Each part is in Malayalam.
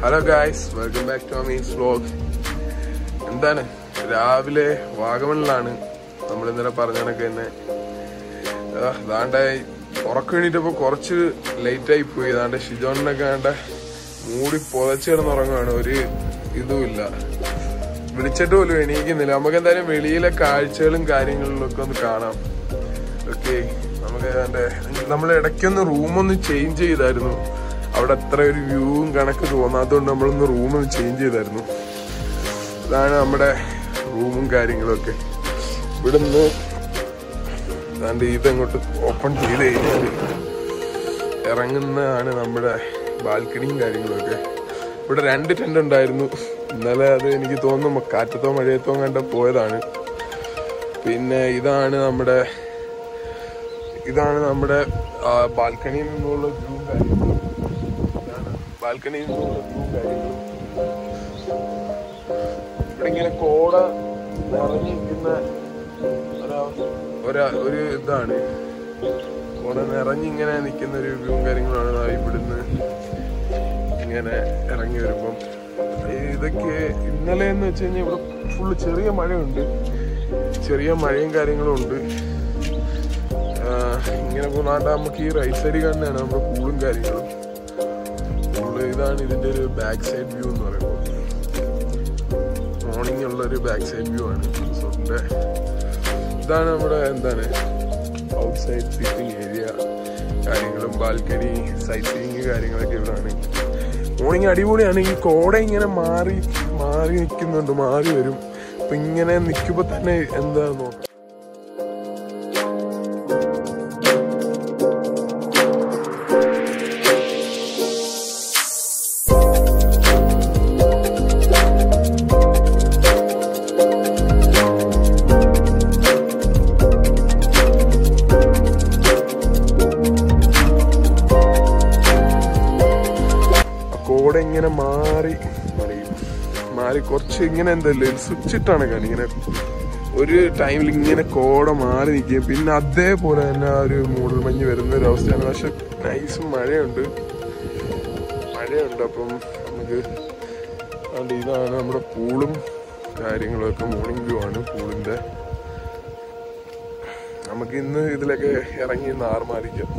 Hello guys, welcome back to Amees vlog. എന്താണ്, രാവിലെ വാഗമണിലാണ് നമ്മൾ ഇന്നലെ പറഞ്ഞ കണക്ക് തന്നെ. അതാണ്ടായി ഉറക്കം എണീറ്റപ്പോ കുറച്ച് ലേറ്റ് ആയി പോയി. അതാണ്ട് ഷിജോണിനൊക്കെ ആണ്ട മൂടി പുതച്ച് കിടന്നുറങ്ങുകയാണ്. ഒരു ഇതുമില്ല, വിളിച്ചിട്ട് പോലും എണീക്കുന്നില്ല. നമുക്ക് എന്തായാലും വെളിയിലെ കാഴ്ചകളും കാര്യങ്ങളിലൊക്കെ ഒന്ന് കാണാം. ഓക്കെ, നമുക്ക് നമ്മൾ ഇടയ്ക്കൊന്ന് റൂമൊന്ന് ചേഞ്ച് ചെയ്തായിരുന്നു. അവിടെ അത്ര ഒരു വ്യൂവും കണക്ക് തോന്നാത്തതുകൊണ്ട് നമ്മളൊന്ന് റൂമൊന്ന് ചേഞ്ച് ചെയ്തായിരുന്നു. ഇതാണ് നമ്മുടെ റൂമും കാര്യങ്ങളൊക്കെ. ഇവിടുന്ന് അതാണ്ട് ഇതങ്ങോട്ട് ഓപ്പൺ ചെയ്ത് കഴിഞ്ഞാൽ ഇറങ്ങുന്നതാണ് നമ്മുടെ ബാൽക്കണിയും കാര്യങ്ങളൊക്കെ. ഇവിടെ 2 ടെന്റ് ഉണ്ടായിരുന്നു. ഇന്നലെ അത് എനിക്ക് തോന്നുന്നു കാറ്റത്തോ മഴയത്തോ കണ്ട പോയതാണ്. പിന്നെ ഇതാണ് നമ്മുടെ ബാൽക്കണിയിൽ നിന്നുള്ള വ്യൂ കാര്യങ്ങളും. ബാൽക്കണിയിൽ നിന്നുള്ള വ്യൂ കാര്യങ്ങളും. ഇവിടെ ഇങ്ങനെ കോട നിറഞ്ഞിരിക്കുന്ന ഒരു ഇതാണ്. കോട നിറഞ്ഞിങ്ങനെ നിൽക്കുന്ന ഒരു വ്യൂ കാര്യങ്ങളാണ്. ഇവിടുന്ന് ഇങ്ങനെ ഇറങ്ങി വരുമ്പം ഇതൊക്കെ ഇന്നലെ എന്ന് വെച്ച് കഴിഞ്ഞാൽ ഇവിടെ ഫുള്ള് ചെറിയ മഴയുണ്ട്, ചെറിയ മഴയും കാര്യങ്ങളും ഉണ്ട്. ഇങ്ങനെ പോകാണ്ട് നമുക്ക് ഈ റൈറ്റ് സൈഡിൽ തന്നെയാണ് നമ്മുടെ പൂളും കാര്യങ്ങളും. ഇതാണ് ഇതിന്റെ ഒരു ബാക്ക് സൈഡ് വ്യൂ എന്ന് പറയുമ്പോൾ. മോർണിംഗ് ഉള്ള ഒരു ബാക്ക് സൈഡ് വ്യൂ ആണ് റിസോർട്ടിന്റെ. ഇതാണ് നമ്മുടെ ഔട്ട് സൈഡ് സിറ്റിംഗ് ഏരിയ കാര്യങ്ങളും ബാൽക്കണി സൈറ്റ് സീയിങ് കാര്യങ്ങളൊക്കെ ഇവിടെയാണ്. മോർണിംഗ് അടിപൊളിയാണ്. ഈ കോട ഇങ്ങനെ മാറി നിൽക്കുന്നുണ്ട്, മാറി വരും. അപ്പൊ ഇങ്ങനെ നിൽക്കുമ്പോ തന്നെ എന്താ നോക്കാം. കോട ഇങ്ങനെ മാറി കുറച്ച് ഇങ്ങനെ സ്വിച്ച് ഇട്ടാണ് കാണി. ഇങ്ങനെ ഒരു ടൈമിൽ ഇങ്ങനെ കോട മാറി നിൽക്കുകയും പിന്നെ അതേപോലെ തന്നെ ആ ഒരു മൂടൽ മഞ്ഞ് വരുന്ന ഒരു അവസ്ഥയാണ്. പക്ഷെ നൈസ് മഴയുണ്ട്. അപ്പം നമുക്ക് ഇതാണ് നമ്മുടെ പൂളും കാര്യങ്ങളൊക്കെ. മോർണിംഗ് വ്യൂ ആണ് പൂളിന്റെ. നമുക്ക് ഇന്ന് ഇതിലൊക്കെ ഇറങ്ങി നാർമാരിക്കാം.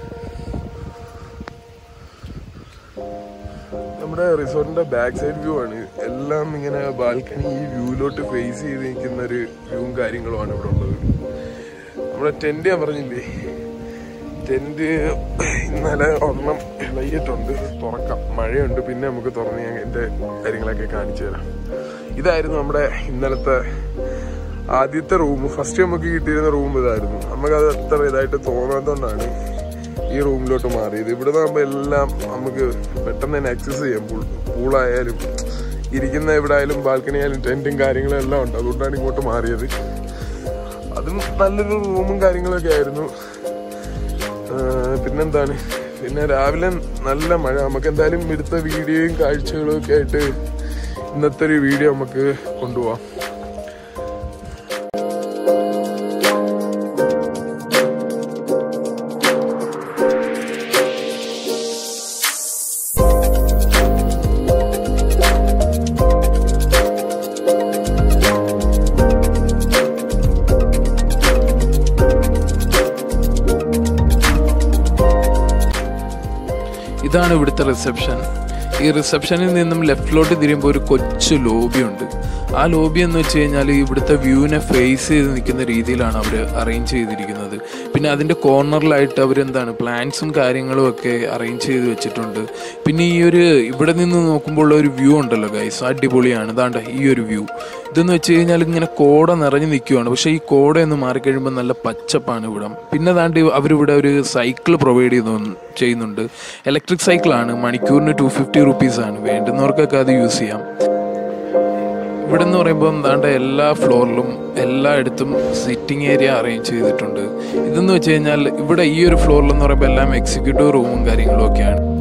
നമ്മുടെ റിസോർട്ടിന്റെ ബാക്ക് സൈഡ് വ്യൂ ആണ്. എല്ലാം ഇങ്ങനെ ബാൽക്കണി ഈ വ്യൂയിലോട്ട് ഫേസ് ചെയ്ത് നിൽക്കുന്ന ഒരു വ്യൂവും കാര്യങ്ങളുമാണ് ഇവിടെ ഉള്ളത്. നമ്മുടെ ടെന്റ് ഞാൻ പറഞ്ഞില്ലേ, ടെന്റ് ഇന്നലെ ഒരെണ്ണം ഇളകിയിട്ടുണ്ട്. തുറക്കാം, മഴയുണ്ട്. പിന്നെ നമുക്ക് തുറന്ന് ഞാൻ എന്റെ കാര്യങ്ങളൊക്കെ കാണിച്ചു തരാം. ഇതായിരുന്നു നമ്മുടെ ഇന്നലത്തെ ആദ്യത്തെ റൂം. ഫസ്റ്റ് നമുക്ക് കിട്ടിയിരുന്ന റൂം ഇതായിരുന്നു. നമുക്കത് അത്ര ഇതായിട്ട് തോന്നാത്തതുകൊണ്ടാണ് ഈ റൂമിലോട്ട് മാറിയത്. ഇവിടെ നിന്നാകുമ്പോൾ എല്ലാം നമുക്ക് പെട്ടെന്ന് തന്നെ ആക്സസ് ചെയ്യാം. പൂളായാലും ഇരിക്കുന്ന എവിടെ ആയാലും ബാൽക്കണി ആയാലും ടെന്റും കാര്യങ്ങളും എല്ലാം ഉണ്ട്. അതുകൊണ്ടാണ് ഇങ്ങോട്ട് മാറിയത്. അതും നല്ലൊരു റൂമും കാര്യങ്ങളൊക്കെ ആയിരുന്നു. പിന്നെ രാവിലെ നല്ല മഴ. നമുക്ക് എന്തായാലും എടുത്ത വീഡിയോയും കാഴ്ചകളും ഒക്കെ ആയിട്ട് ഇന്നത്തെ ഒരു വീഡിയോ നമുക്ക് കൊണ്ടുപോവാം. ഇതാണ് ഇവിടുത്തെ റിസപ്ഷൻ. ഈ റിസപ്ഷനിൽ നിന്നും ലെഫ്റ്റിലോട്ട് തിരിയുമ്പോൾ ഒരു കൊച്ചു ലോബി ഉണ്ട്. ആ ലോബി എന്ന് വെച്ച് കഴിഞ്ഞാൽ ഇവിടുത്തെ വ്യൂവിനെ ഫേസ് ചെയ്ത് നിൽക്കുന്ന രീതിയിലാണ് അവർ അറേഞ്ച് ചെയ്തിരിക്കുന്നത്. പിന്നെ അതിൻ്റെ കോർണറിലായിട്ട് പ്ലാന്റ്സും കാര്യങ്ങളും ഒക്കെ അറേഞ്ച് ചെയ്ത് വെച്ചിട്ടുണ്ട്. പിന്നെ ഇവിടെ നിന്ന് നോക്കുമ്പോൾ ഒരു വ്യൂ ഉണ്ടല്ലോ ഗൈസ്, അടിപൊളിയാണ്. ഇതാണ്ട് ഈ ഒരു വ്യൂ. ഇതെന്ന് വെച്ച് കഴിഞ്ഞാൽ ഇങ്ങനെ കോട നിറഞ്ഞു നിൽക്കുകയാണ്. പക്ഷേ ഈ കോടയൊന്ന് മാറിക്കഴിയുമ്പോൾ നല്ല പച്ചപ്പാണ് ഇവിടെ. പിന്നെ അവരിവിടെ ഒരു സൈക്കിൾ പ്രൊവൈഡ് ചെയ്യുന്നുണ്ട്. ഇലക്ട്രിക് സൈക്കിളാണ്. മണിക്കൂറിന് 250 റുപ്പീസാണ്. വേണ്ടുന്നവർക്കൊക്കെ അത് യൂസ് ചെയ്യാം. ഇവിടെ എന്ന് പറയുമ്പോൾ എല്ലാ ഫ്ലോറിലും എല്ലായിടത്തും സിറ്റിംഗ് ഏരിയ അറേഞ്ച് ചെയ്തിട്ടുണ്ട്. ഇതെന്ന് വെച്ച് കഴിഞ്ഞാൽ ഇവിടെ ഈ ഒരു ഫ്ലോറിലെന്ന് പറയുമ്പോൾ എല്ലാം എക്സിക്യൂട്ടീവ് റൂമും കാര്യങ്ങളും ഒക്കെയാണ്.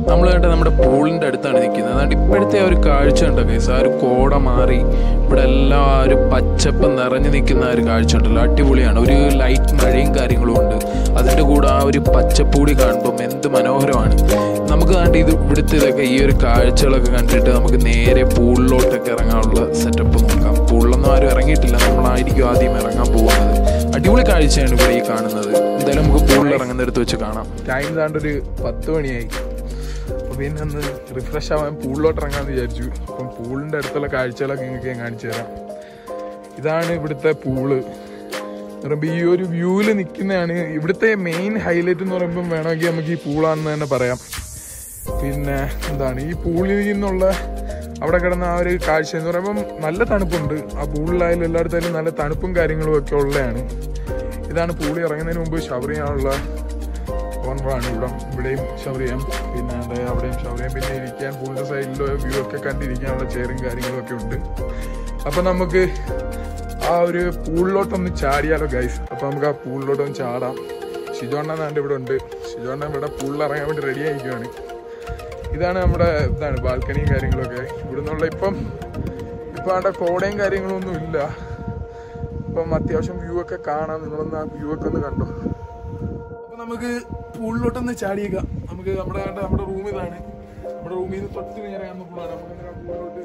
നമ്മൾ കണ്ട നമ്മുടെ പൂളിൻ്റെ അടുത്താണ് നിൽക്കുന്നത്. അതുകൊണ്ട് ഇപ്പോഴത്തെ ഒരു കാഴ്ച ഉണ്ടോ ഗൈസ്, ആ ഒരു കോട മാറി ഇവിടെ എല്ലാം ആ ഒരു പച്ചപ്പ് നിറഞ്ഞു നിൽക്കുന്ന ആ ഒരു കാഴ്ച ഉണ്ടല്ലോ, അടിപൊളിയാണ്. ഒരു ലൈറ്റ് മഴയും കാര്യങ്ങളും ഉണ്ട്, അതിൻ്റെ കൂടെ ആ ഒരു പച്ചപ്പൂടി കാണുമ്പം എന്ത് മനോഹരമാണ്. നമുക്ക് കണ്ട് ഇവിടുത്തെ ഇതൊക്കെ ഈ ഒരു കാഴ്ചകളൊക്കെ കണ്ടിട്ട് നമുക്ക് നേരെ പൂളിലോട്ടൊക്കെ ഇറങ്ങാനുള്ള സെറ്റപ്പ് നോക്കാം. പൂളിലൊന്നും ആരും ഇറങ്ങിയിട്ടില്ല, നമ്മളായിരിക്കും ആദ്യം ഇറങ്ങാൻ പോകുന്നത്. അടിപൊളി കാഴ്ചയാണ് ഇവിടെ ഈ കാണുന്നത്. എന്തായാലും നമുക്ക് പൂളിൽ ഇറങ്ങുന്നിടത്ത് വെച്ച് കാണാം. ടൈം താണ്ടൊരു 10 മണിയായി. അപ്പോൾ പിന്നെ ഒന്ന് റിഫ്രഷ് ആവാൻ പൂളിലോട്ട് ഇറങ്ങാമെന്ന് വിചാരിച്ചു. അപ്പം പൂളിൻ്റെ അടുത്തുള്ള കാഴ്ചകളൊക്കെ നിങ്ങൾക്ക് ഞാൻ കാണിച്ചു തരാം. ഇതാണ് ഇവിടുത്തെ പൂള്. പറയുമ്പോൾ ഈ ഒരു വ്യൂവിൽ നിൽക്കുന്നതാണ് ഇവിടുത്തെ മെയിൻ ഹൈലൈറ്റ് എന്ന് പറയുമ്പം വേണമെങ്കിൽ നമുക്ക് ഈ പൂളാണെന്ന് തന്നെ പറയാം. പിന്നെ എന്താണ് ഈ പൂളിൽ നിന്നുള്ള അവിടെ കിടന്ന ആ ഒരു കാഴ്ച എന്ന് പറയുമ്പം നല്ല തണുപ്പുണ്ട്. ആ പൂളിലായാലും എല്ലായിടത്തായാലും നല്ല തണുപ്പും കാര്യങ്ങളും ഒക്കെ ഉള്ളതാണ്. ഇതാണ് പൂളി ഇറങ്ങുന്നതിന് മുമ്പ് ഷവർ ചെയ്യാനുള്ള കോർണറാണ്. ഇവിടെയും ഷവർ ചെയ്യാം, പിന്നെ അവിടെയും ഷവർ ചെയ്യാം, പിന്നെ ഇരിക്കാൻ പൂളിൻ്റെ സൈഡിലോ വ്യൂ ഒക്കെ കണ്ടിരിക്കാനുള്ള ചെയറും കാര്യങ്ങളും ഒക്കെ ഉണ്ട്. അപ്പം നമുക്ക് ആ ഒരു പൂളിലോട്ടൊന്ന് ചാടിയാലോ ഗൈസ്. അപ്പോൾ നമുക്ക് ആ പൂളിലോട്ടൊന്ന് ചാടാം. ഷിജോണ്ണൻ നാണ്ട് ഇവിടെ ഉണ്ട്. ഷിജോണ്ണൻ ഇവിടെ പൂളിൽ ഇറങ്ങാൻ വേണ്ടി റെഡി ആയിരിക്കുകയാണ്. ഇതാണ് നമ്മുടെ ബാൽക്കണിയും കാര്യങ്ങളൊക്കെ. ഇവിടെ നിന്നുള്ള ഇപ്പം അവിടെ കോടയും കാര്യങ്ങളൊന്നും ഇല്ല. ഇപ്പം അത്യാവശ്യം വ്യൂ ഒക്കെ കാണാം. നിങ്ങളൊന്ന് ആ വ്യൂ ഒക്കെ ഒന്ന് കണ്ടോ. അപ്പം നമുക്ക് പൂളിലോട്ടൊന്ന് ചാടിയേക്കാം. നമുക്ക് നമ്മുടെ റൂം ഇതാണ്. നമ്മുടെ റൂമിൽ നിന്ന് തൊട്ട് നേരെ പൂളാണ്. നമുക്ക് പൂളിലോട്ട്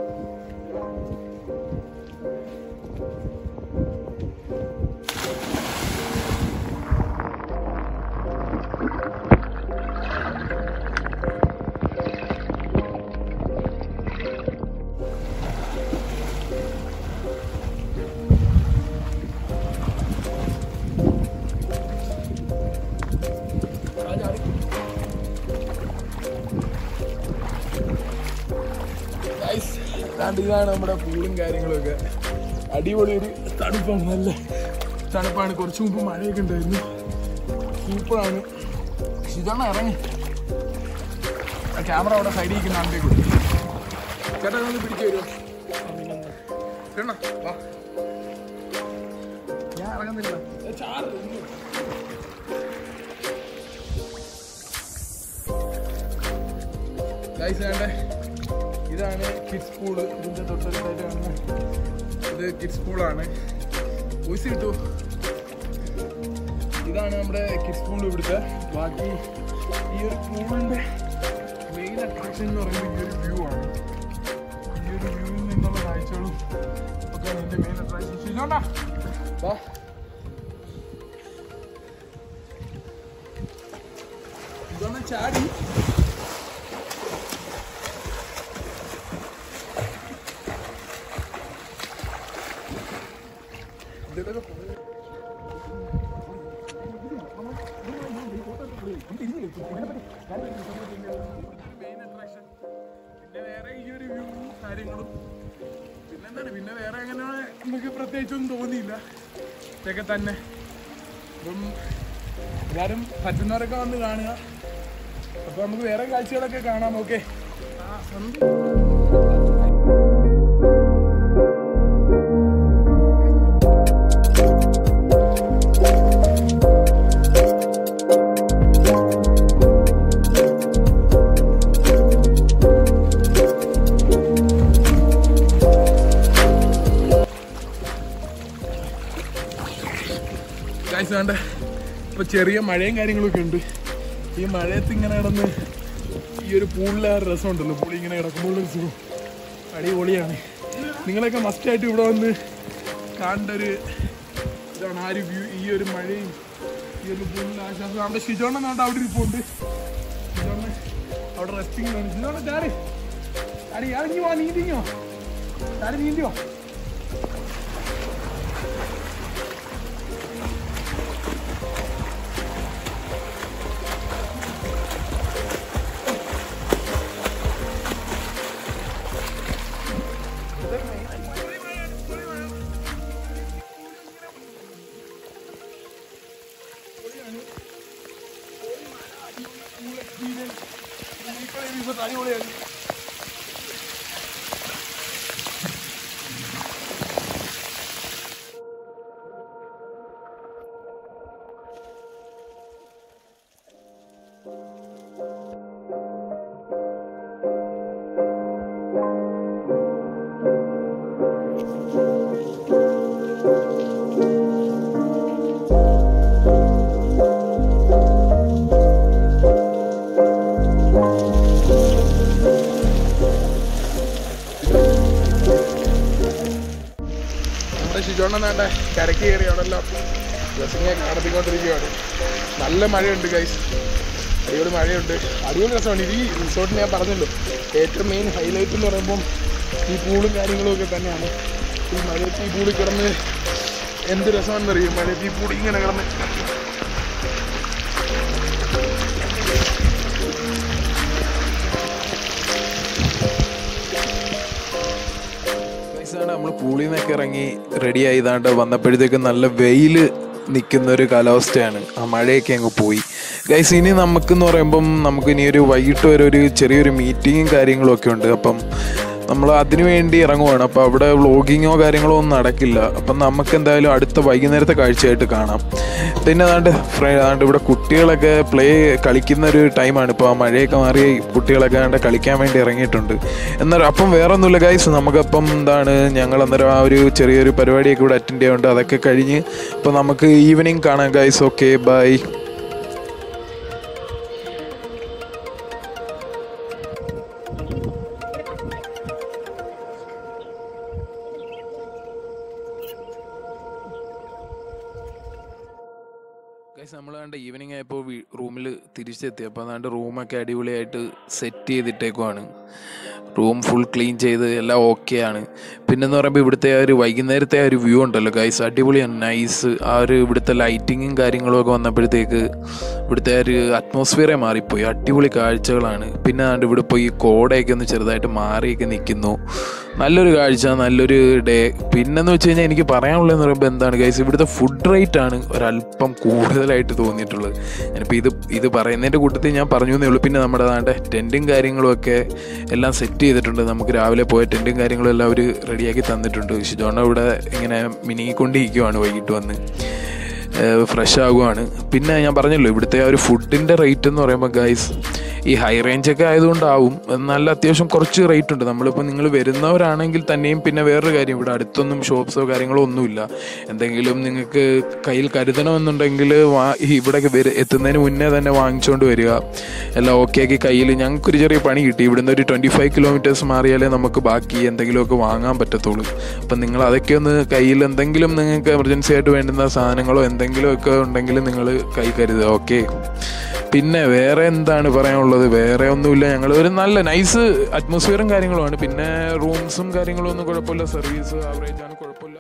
ഇതാണ് നമ്മുടെ പൂളും കാര്യങ്ങളൊക്കെ. അടിപൊളി ഒരു തണുപ്പാണ്, നല്ല തണുപ്പാണ്. കുറച്ച് മുമ്പ് മഴയൊക്കെ ഉണ്ടായിരുന്നു. സൂപ്പറാണ്. ഇതാണ് ഇറങ്ങി ക്യാമറ അവിടെ സൈഡിൽ ഇരിക്കുന്ന ആണ്ടേ കൂടി. ചേട്ടാ ഒന്ന് പിടിച്ചു തരുമോ? ചേട്ടാ വാ, ഞാൻ ഇറങ്ങുന്നില്ല. ഗൈസ് വേണ്ടേ, ഇതാണ് കിഡ്സ് പൂള്. ഇതിൻ്റെ തൊട്ടടുത്തായിട്ട് കാണുന്നത് ഇത് കിഡ്സ് പൂളാണ്. വോയിസ് കിട്ടൂ. ഇതാണ് നമ്മുടെ കിഡ്സ് പൂൾ ഇവിടുത്തെ. ബാക്കി ഈ ഒരു പൂളിൻ്റെ മെയിൻ അട്രാക്ഷൻ എന്ന് പറയുമ്പോൾ ഈ ഒരു വ്യൂ ആണ്. ഈ ഒരു വ്യൂവിൽ നിന്നുള്ള കാഴ്ചകളും ഒക്കെയാണ് ഇതിൻ്റെ മെയിൻ അട്രാക്ഷൻ. ശരിയോണ്ടാ വാ. ഇതാണ് ചാടി. പിന്നെ വേറെ ഈ ഒരു വ്യൂ കാര്യങ്ങളും പിന്നെന്താണ്, പിന്നെ വേറെ അങ്ങനെ നമുക്ക് പ്രത്യേകിച്ചൊന്നും തോന്നിയില്ല. ഇതൊക്കെ തന്നെ. അപ്പം എല്ലാവരും പറ്റുന്നവരൊക്കെ വന്ന് കാണുക. അപ്പോൾ നമുക്ക് വേറെ കാഴ്ചകളൊക്കെ കാണാം. ഓക്കെ. വേണ്ട, ഇപ്പോൾ ചെറിയ മഴയും കാര്യങ്ങളൊക്കെ ഉണ്ട്. ഈ മഴയത്ത് ഇങ്ങനെ കിടന്ന് ഈ ഒരു പൂളിലെ രസമുണ്ടല്ലോ, പൂളി ഇങ്ങനെ കിടക്കുമ്പോൾ സുഖം അടിപൊളിയാണ്. നിങ്ങളൊക്കെ മസ്റ്റായിട്ട് ഇവിടെ വന്ന് കാണേണ്ട ഒരു ഇതാണ് ആ ഒരു വ്യൂ. ഈ ഒരു മഴയും ഈ ഒരു പൂളിലെ ആശ്വാസം. നമ്മുടെ ഷിജോണ്ണൻ നാണ്ട് അവിടെ ഇരിപ്പുണ്ട്. ഷിജോണ്ണൻ അവിടെ റെസ്റ്റിംഗ് ആണ്. ഷിജോണ്ണൻ ചാടി ചാടി ഇറങ്ങി വാ, നീന്തിങ്ങോ, ചാടി നീന്തിയോ. അടിപൊളിയാണ്. ഷിജോണ്ണൻ വേണ്ട കരക്ക് കയറി അവിടെല്ലാം ഡ്രസ്സിങ്ങൊക്കെ നടത്തിക്കൊണ്ടിരിക്കുകയാണ്. നല്ല മഴയുണ്ട് ഗൈസ്, അടിപൊളി മഴയുണ്ട്, അടിപൊളി രസമാണ്. ഈ റിസോർട്ടിന് ഞാൻ പറഞ്ഞല്ലോ ഏറ്റവും മെയിൻ ഹൈലൈറ്റ് എന്ന് പറയുമ്പം ഈ പൂളും കാര്യങ്ങളും ഒക്കെ തന്നെയാണ്. ഈ മഴയത്ത് ഈ പൂളിൽ കിടന്ന് എന്ത് രസമാണെന്നറിയും. മഴയത്ത് ഈ പൂളി ഇങ്ങനെ കിടന്ന് നമ്മൾ പൂളിൽ നിന്നൊക്കെ ഇറങ്ങി റെഡി ആയതാണ്ട് വന്നപ്പോഴത്തേക്കും നല്ല വെയിൽ നിൽക്കുന്ന ഒരു കാലാവസ്ഥയാണ്. ആ മഴയൊക്കെ അങ്ങ് പോയി ഗൈസ്. ഇനി നമുക്കെന്ന് പറയുമ്പം നമുക്കിനി ഒരു വൈകിട്ട് വരെ ഒരു ചെറിയൊരു മീറ്റിങ്ങും കാര്യങ്ങളും ഒക്കെ ഉണ്ട്. അപ്പം നമ്മൾ അതിനു വേണ്ടി ഇറങ്ങുവാണ്. അപ്പോൾ അവിടെ വ്ളോഗിങ്ങോ കാര്യങ്ങളോ ഒന്നും നടക്കില്ല. അപ്പം നമുക്ക് എന്തായാലും അടുത്ത വൈകുന്നേരത്തെ കാഴ്ചയായിട്ട് കാണാം. പിന്നെ അതാണ്ട് ഇവിടെ കുട്ടികളൊക്കെ കളിക്കുന്ന ഒരു ടൈമാണ്. ഇപ്പോൾ ആ മഴയൊക്കെ മാറി കുട്ടികളൊക്കെ കളിക്കാൻ വേണ്ടി ഇറങ്ങിയിട്ടുണ്ട്. എന്നാൽ അപ്പം വേറെ ഒന്നുമില്ല ഗൈസ്, നമുക്കപ്പം ഞങ്ങൾ അന്നേരം ആ ഒരു ചെറിയൊരു പരിപാടിയൊക്കെ ഇവിടെ അറ്റൻഡ് ചെയ്യാറുണ്ട്. അതൊക്കെ കഴിഞ്ഞ് അപ്പോൾ നമുക്ക് ഈവനിങ് കാണാം ഗൈസ്. Okay bye. ഗൈസ് നമ്മൾ ഈവനിങ് ആയപ്പോൾ റൂമിൽ തിരിച്ചെത്തി. അപ്പോൾ റൂമൊക്കെ അടിപൊളിയായിട്ട് സെറ്റ് ചെയ്തിട്ടേക്കുവാണ്. റൂം ഫുൾ ക്ലീൻ ചെയ്ത് എല്ലാം ഓക്കെയാണ്. പിന്നെന്ന് പറയുമ്പോൾ ഇവിടുത്തെ ആ ഒരു വൈകുന്നേരത്തെ ആ ഒരു വ്യൂ ഉണ്ടല്ലോ ഗൈസ്, അടിപൊളിയാണ്, നൈസ്. ആ ഒരു ഇവിടുത്തെ ലൈറ്റിങ്ങും കാര്യങ്ങളും ഒക്കെ വന്നപ്പോഴത്തേക്ക് ഇവിടുത്തെ ആ ഒരു അറ്റ്മോസ്ഫിയറെ മാറിപ്പോയി. അടിപൊളി കാഴ്ചകളാണ്. പിന്നെ ഇവിടെ പോയി കോടയൊക്കെ ഒന്ന് ചെറുതായിട്ട് മാറിയൊക്കെ നിൽക്കുന്നു. നല്ലൊരു കാഴ്ച, നല്ലൊരു ഡേ. പിന്നെന്ന് വെച്ച് കഴിഞ്ഞാൽ എനിക്ക് പറയാനുള്ളതെന്ന് പറയുമ്പോൾ എന്താണ് ഗൈസ്, ഇവിടുത്തെ ഫുഡ് റേറ്റാണ് ഒരല്പം കൂടുതലായിട്ട് തോന്നിയിട്ടുള്ളത്. ഞാനിപ്പോൾ ഇത് പറയുന്നതിൻ്റെ കൂട്ടത്തിൽ ഞാൻ പറഞ്ഞു എന്നേ ഉള്ളൂ. പിന്നെ നമ്മുടെ ടെൻറ്റും കാര്യങ്ങളും ഒക്കെ എല്ലാം സെറ്റ് ചെയ്തിട്ടുണ്ട്. നമുക്ക് രാവിലെ പോയ ടെൻറ്റും കാര്യങ്ങളും എല്ലാം അവർ റെഡിയാക്കി തന്നിട്ടുണ്ട്. ഷിജോണ്ണ ഇവിടെ ഇങ്ങനെ മിനിങ്ങിക്കൊണ്ടിരിക്കുവാണ്, വൈകിട്ട് വന്ന് ഫ്രഷ് ആകുവാണ്. പിന്നെ ഞാൻ പറഞ്ഞല്ലോ ഇവിടുത്തെ ആ ഒരു ഫുഡിൻ്റെ റേറ്റ് എന്ന് പറയുമ്പോൾ ഗൈസ് ഈ ഹൈ റേഞ്ചൊക്കെ ആയതുകൊണ്ടാവും നല്ല അത്യാവശ്യം കുറച്ച് റേറ്റ് ഉണ്ട്. നമ്മളിപ്പോൾ നിങ്ങൾ വരുന്നവരാണെങ്കിൽ തന്നെയും പിന്നെ വേറൊരു കാര്യം, ഇവിടെ അടുത്തൊന്നും ഷോപ്സോ കാര്യങ്ങളോ ഒന്നുമില്ല. എന്തെങ്കിലും നിങ്ങൾക്ക് കയ്യിൽ കരുതണമെന്നുണ്ടെങ്കിൽ ഇവിടെ എത്തുന്നതിന് മുന്നേ തന്നെ വാങ്ങിച്ചുകൊണ്ട് വരിക. എല്ലാം ഓക്കെ ആക്കി കയ്യിൽ. ഞങ്ങൾക്കൊരു ചെറിയ പണി കിട്ടി. ഇവിടുന്ന് ഒരു 25 കിലോമീറ്റേഴ്സ് മാറിയാലേ നമുക്ക് ബാക്കി എന്തെങ്കിലുമൊക്കെ വാങ്ങാൻ പറ്റത്തുള്ളൂ. അപ്പം നിങ്ങൾ അതൊക്കെ ഒന്ന് കയ്യിൽ എന്തെങ്കിലും നിങ്ങൾക്ക് എമർജൻസി ആയിട്ട് വേണ്ടുന്ന സാധനങ്ങളോ എന്തെങ്കിലുമൊക്കെ ഉണ്ടെങ്കിൽ നിങ്ങൾ കൈ കരുതുക. ഓക്കെ. പിന്നെ വേറെ എന്താണ് പറയാനുള്ളത്? വേറെ ഒന്നുമില്ല. ഞങ്ങൾ ഒരു നല്ല നൈസ് അറ്റ്മോസ്ഫിയറും കാര്യങ്ങളുമാണ്. പിന്നെ റൂംസും കാര്യങ്ങളും ഒന്നും കുഴപ്പമില്ല, സർവീസ് ആവറേജ് ആണ്, കുഴപ്പമില്ല.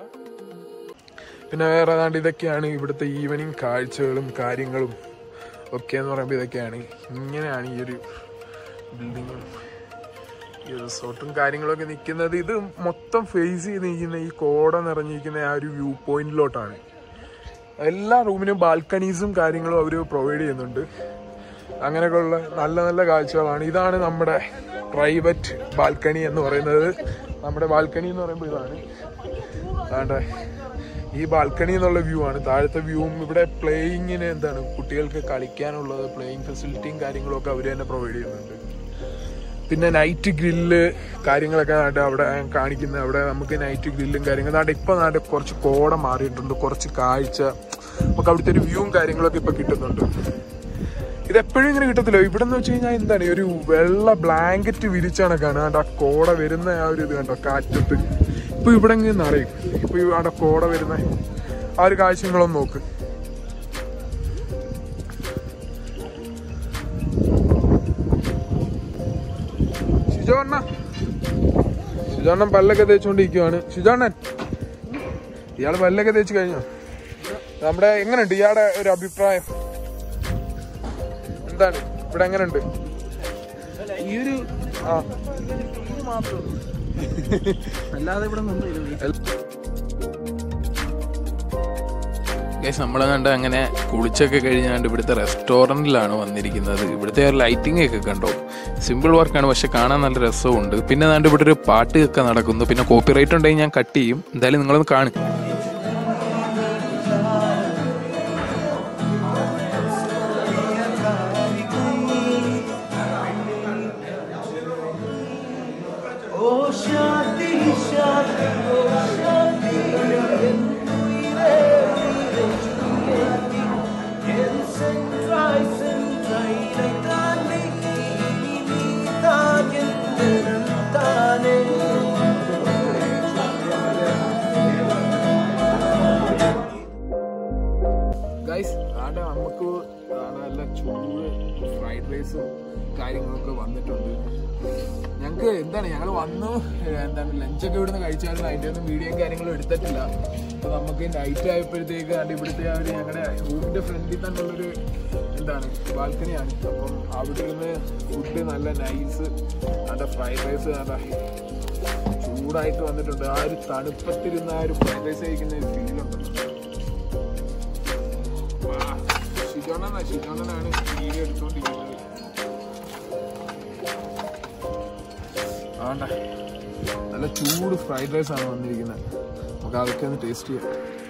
പിന്നെ വേറെ ഏതാണ്ട് ഇതൊക്കെയാണ് ഇവിടുത്തെ ഈവനിങ് കാഴ്ചകളും കാര്യങ്ങളും ഒക്കെ എന്ന് പറയുമ്പോൾ ഇതൊക്കെയാണ്. ഇങ്ങനെയാണ് ഈ ഒരു ബിൽഡിങ്ങും ഈ റിസോർട്ടും കാര്യങ്ങളൊക്കെ നിൽക്കുന്നത്. ഇത് മൊത്തം ഫേസ് ചെയ്ത് നിൽക്കുന്ന ഈ കോട നിറഞ്ഞിരിക്കുന്ന ആ ഒരു വ്യൂ പോയിന്റിലോട്ടാണ്. എല്ലാ റൂമിനും ബാൽക്കണീസും കാര്യങ്ങളും അവർ പ്രൊവൈഡ് ചെയ്യുന്നുണ്ട്. അങ്ങനെയൊക്കെയുള്ള നല്ല നല്ല കാഴ്ചകളാണ്. ഇതാണ് നമ്മുടെ പ്രൈവറ്റ് ബാൽക്കണി എന്ന് പറയുന്നത്. നമ്മുടെ ബാൽക്കണി എന്ന് പറയുമ്പോൾ ഇതാണ്. അതാണ്ട് ഈ ബാൽക്കണി എന്നുള്ള വ്യൂ ആണ്. താഴത്തെ വ്യൂവും ഇവിടെ പ്ലേയിങ്ങിന് കുട്ടികൾക്ക് കളിക്കാനുള്ളത് പ്ലേയിങ് ഫെസിലിറ്റിയും കാര്യങ്ങളും ഒക്കെ അവർ തന്നെ പ്രൊവൈഡ് ചെയ്യുന്നുണ്ട്. പിന്നെ നൈറ്റ് ഗ്രില്ല് കാര്യങ്ങളൊക്കെ അവിടെ കാണിക്കുന്നത്. അവിടെ നമുക്ക് നൈറ്റ് ഗ്രില്ലും കാര്യങ്ങളും ഇപ്പം കുറച്ച് കോട മാറിയിട്ടുണ്ട്. കുറച്ച് കാഴ്ച നമുക്ക് അവിടുത്തെ ഒരു വ്യൂവും കാര്യങ്ങളൊക്കെ ഇപ്പം കിട്ടുന്നുണ്ട്. ഇതെപ്പോഴും ഇങ്ങനെ കിട്ടത്തില്ല. ഇവിടെ എന്ന് വെച്ച് കഴിഞ്ഞാൽ ഒരു വെള്ള ബ്ലാങ്കറ്റ് വിരിച്ചാണ് കാണാണ്ട് ആ കോട വരുന്ന ആ ഒരു ഇത് കണ്ടോ കാറ്റത്ത്. ഇപ്പൊ ഇവിടെ ഇങ്ങനെ അറിയും. ഇപ്പൊ അവിടെ കോട വരുന്ന ആ ഒരു കാഴ്ചകളൊന്നും നോക്ക്. ഷിജോണ്ണൻ പല്ലൊക്കെ തേച്ചുകൊണ്ടിരിക്കുവാണ്. ഷിജോണ്ണൻ, ഇയാള് പല്ലൊക്കെ തേച്ച് കഴിഞ്ഞോ? നമ്മുടെ എങ്ങനെയുണ്ട് ഇയാളുടെ ഒരു അഭിപ്രായം എന്താണ്? ഇവിടെ എങ്ങനെയുണ്ട് ഈ ഒരു അല്ലാതെ ഇവിടെ നമ്മളെ അങ്ങനെ കുളിച്ചൊക്കെ കഴിഞ്ഞാണ്ട് ഇവിടുത്തെ റെസ്റ്റോറൻറ്റിലാണ് വന്നിരിക്കുന്നത്. ഇവിടുത്തെ ലൈറ്റിംഗ് ഒക്കെ കണ്ടോ, സിമ്പിൾ വർക്കാണ്, പക്ഷെ കാണാൻ നല്ല രസമുണ്ട്. പിന്നെ ഇവിടെ ഒരു പാട്ട് ഒക്കെ നടക്കുന്നു. പിന്നെ കോപ്പിറൈറ്റ് ഉണ്ടെങ്കിൽ ഞാൻ കട്ട് ചെയ്യും. എന്തായാലും നിങ്ങളൊന്ന് കാണും. ഗൈസ് ആടെ നമുക്ക് നല്ല ചൂട് ഫ്രൈഡ് റൈസും കാര്യങ്ങളൊക്കെ വന്നിട്ടുണ്ട്. ഞങ്ങൾക്ക് എന്താണ് ഞങ്ങൾ വന്നു എന്താണ് ലഞ്ചൊക്കെ ഇവിടുന്ന് കഴിച്ചാലും അതിൻ്റെ ഒന്നും വീഡിയോയും കാര്യങ്ങളും എടുത്തിട്ടില്ല. അപ്പോൾ നമുക്ക് നൈറ്റ് ആയപ്പോഴത്തേക്ക് അത് ഇവിടുത്തെ ആ ഒരു ഞങ്ങളുടെ റൂമിൻ്റെ ഫ്രണ്ടിൽ തന്നെയുള്ളൊരു എന്താണ് ബാൽക്കണിയാണ്. അപ്പം അവിടെ ഇരുന്ന് ഫുഡ് നല്ല നൈസ് നല്ല ഫ്രൈഡ് റൈസ് നല്ല ചൂടായിട്ട് വന്നിട്ടുണ്ട്. ആ ഒരു തണുപ്പത്തിരുന്ന് ആ ഒരു ഫ്രൈഡ് റൈസ് കഴിക്കുന്ന ഒരു ഫീലുണ്ടല്ലോ. ഷിജോണനാണ് വീഡിയോ എടുത്തുകൊണ്ടിരിക്കുന്നത്. ആണ്ട നല്ല ചൂട് ഫ്രൈഡ് റൈസ് ആണ് വന്നിരിക്കുന്നത്. നമുക്ക് അതൊക്കെ ഒന്ന് ടേസ്റ്റ് ചെയ്യാം.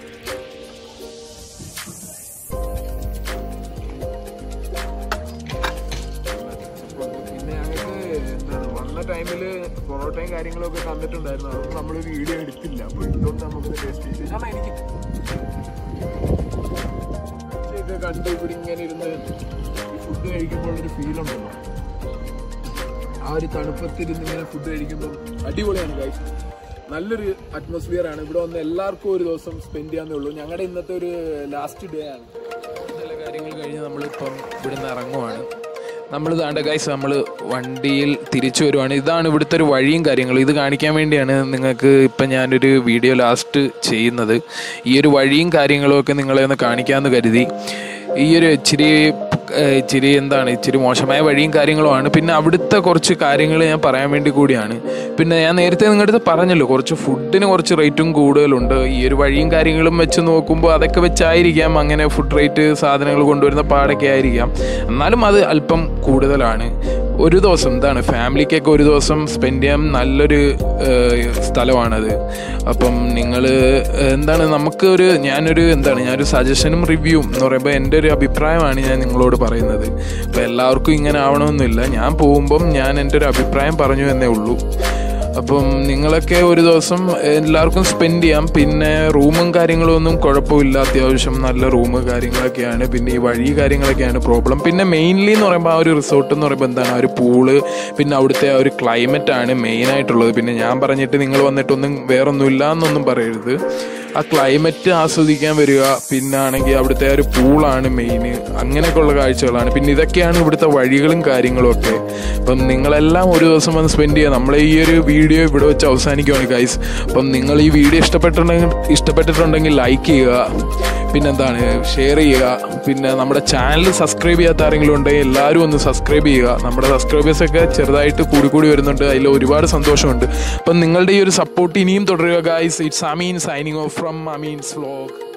പിന്നെ ഞങ്ങൾക്ക് എന്താണ് വന്ന ടൈമിൽ പൊറോട്ടയും കാര്യങ്ങളൊക്കെ തന്നിട്ടുണ്ടായിരുന്നു. അതൊന്നും നമ്മൾ വീഡിയോ എടുത്തില്ല. അപ്പോൾ ഇതുകൊണ്ട് നമുക്ക് ടേസ്റ്റ് ചെയ്യാം. എനിക്ക് കണ്ട് ഇവിടെ ഇങ്ങനെ ഇരുന്ന് ഈ ഫുഡ് കഴിക്കുമ്പോൾ ഒരു ഫീലുണ്ടല്ലോ. ആ ഒരു തണുപ്പത്തിരുന്ന് ഇങ്ങനെ ഫുഡ് കഴിക്കുമ്പോൾ അടിപൊളിയാണ് ഗൈസ്. നല്ലൊരു അറ്റ്മോസ്ഫിയർ ആണ്. ഇവിടെ വന്ന് എല്ലാവർക്കും ഒരു ദിവസം സ്പെൻഡ് ചെയ്യാന്നേ ഉള്ളൂ. ഞങ്ങളുടെ ഇന്നത്തെ ഒരു ലാസ്റ്റ് ഡേ ആണ്. നല്ല കാര്യങ്ങൾ കഴിഞ്ഞ് നമ്മളിപ്പം ഇവിടുന്ന് ഇറങ്ങുവാണ്. നമ്മൾ താണ്ട ഗൈസ് നമ്മൾ വണ്ടിയിൽ തിരിച്ചു വരുവാണ്. ഇതാണ് ഇവിടുത്തെ ഒരു വഴിയും കാര്യങ്ങളും. ഇത് കാണിക്കാൻ വേണ്ടിയാണ് നിങ്ങൾക്ക് ഇപ്പം ഞാനൊരു വീഡിയോ ലാസ്റ്റ് ചെയ്യുന്നത്. ഈ ഒരു വഴിയും കാര്യങ്ങളും ഒക്കെ നിങ്ങളെ ഒന്ന് കാണിക്കാമെന്ന് കരുതി. ഈ ഒരു ഇച്ചിരി മോശമായ വഴിയും കാര്യങ്ങളുമാണ്. പിന്നെ അവിടുത്തെ കുറച്ച് കാര്യങ്ങൾ ഞാൻ പറയാൻ വേണ്ടി കൂടിയാണ്. പിന്നെ ഞാൻ നേരത്തെ നിങ്ങളുടെ അടുത്ത് പറഞ്ഞല്ലോ കുറച്ച് ഫുഡിന് കുറച്ച് റേറ്റും കൂടുതലുണ്ട്. ഈ ഒരു വഴിയും കാര്യങ്ങളും വെച്ച് നോക്കുമ്പോൾ അതൊക്കെ വെച്ചായിരിക്കാം അങ്ങനെ ഫുഡ് റേറ്റ് സാധനങ്ങൾ കൊണ്ടുവരുന്ന പാടൊക്കെ ആയിരിക്കാം. എന്നാലും അത് അല്പം കൂടുതലാണ്. ഒരു ദിവസം എന്താണ് ഫാമിലിക്കൊക്കെ ഒരു ദിവസം സ്പെൻഡ് ചെയ്യാൻ നല്ലൊരു സ്ഥലമാണത്. അപ്പം നിങ്ങൾ എന്താണ് ഞാനൊരു സജഷനും റിവ്യൂവും എന്ന് പറയുമ്പോൾ എൻ്റെ ഒരു അഭിപ്രായമാണ് ഞാൻ നിങ്ങളോട് പറയുന്നത്. അപ്പോൾ എല്ലാവർക്കും ഇങ്ങനെ ആവണമെന്നില്ല. ഞാൻ പോകുമ്പം ഞാൻ എൻ്റെ ഒരു അഭിപ്രായം പറഞ്ഞു എന്നേ ഉള്ളൂ. അപ്പം നിങ്ങളൊക്കെ ഒരു ദിവസം എല്ലാവർക്കും സ്പെൻഡ് ചെയ്യാം. പിന്നെ റൂമും കാര്യങ്ങളും ഒന്നും കുഴപ്പമില്ല. അത്യാവശ്യം നല്ല റൂം കാര്യങ്ങളൊക്കെയാണ്. പിന്നെ ഈ വഴി കാര്യങ്ങളൊക്കെയാണ് പ്രോബ്ലം. പിന്നെ മെയിൻലി എന്ന് പറയുമ്പോൾ ആ ഒരു റിസോർട്ട് എന്ന് പറയുമ്പോൾ എന്താണ് ആ ഒരു പൂള് പിന്നെ അവിടുത്തെ ആ ഒരു ക്ലൈമറ്റാണ് മെയിനായിട്ടുള്ളത്. പിന്നെ ഞാൻ പറഞ്ഞിട്ട് നിങ്ങൾ വന്നിട്ടൊന്നും വേറൊന്നുമില്ല എന്നൊന്നും പറയരുത്. ആ ക്ലൈമറ്റ് ആസ്വദിക്കാൻ വരിക. പിന്നെ ആണെങ്കിൽ അവിടുത്തെ ആ ഒരു പൂളാണ് മെയിൻ. അങ്ങനെയൊക്കെയുള്ള കാഴ്ചകളാണ്. പിന്നെ ഇതൊക്കെയാണ് ഇവിടുത്തെ വഴികളും കാര്യങ്ങളും ഒക്കെ. അപ്പം നിങ്ങളെല്ലാം ഒരു ദിവസം വന്ന് സ്പെൻഡ് ചെയ്യുക. നമ്മളെ ഈ ഒരു വീഡിയോ ഇവിടെ വെച്ച് അവസാനിക്കുകയാണ് ഗൈസ്. അപ്പം നിങ്ങൾ ഈ വീഡിയോ ഇഷ്ടപ്പെട്ടിട്ടുണ്ടെങ്കിൽ ലൈക്ക് ചെയ്യുക. പിന്നെന്താണ് ഷെയർ ചെയ്യുക. പിന്നെ നമ്മുടെ ചാനൽ സബ്സ്ക്രൈബ് ചെയ്യാത്ത ആരെങ്കിലും ഉണ്ടെങ്കിൽ എല്ലാവരും ഒന്ന് സബ്സ്ക്രൈബ് ചെയ്യുക. നമ്മുടെ സബ്സ്ക്രൈബേഴ്സൊക്കെ ചെറുതായിട്ട് കൂടി വരുന്നുണ്ട്. അതിൽ ഒരുപാട് സന്തോഷമുണ്ട്. അപ്പം നിങ്ങളുടെ ഈ ഒരു സപ്പോർട്ട് ഇനിയും തുടരുക guys. It's Ameen signing off from Ameen's vlog.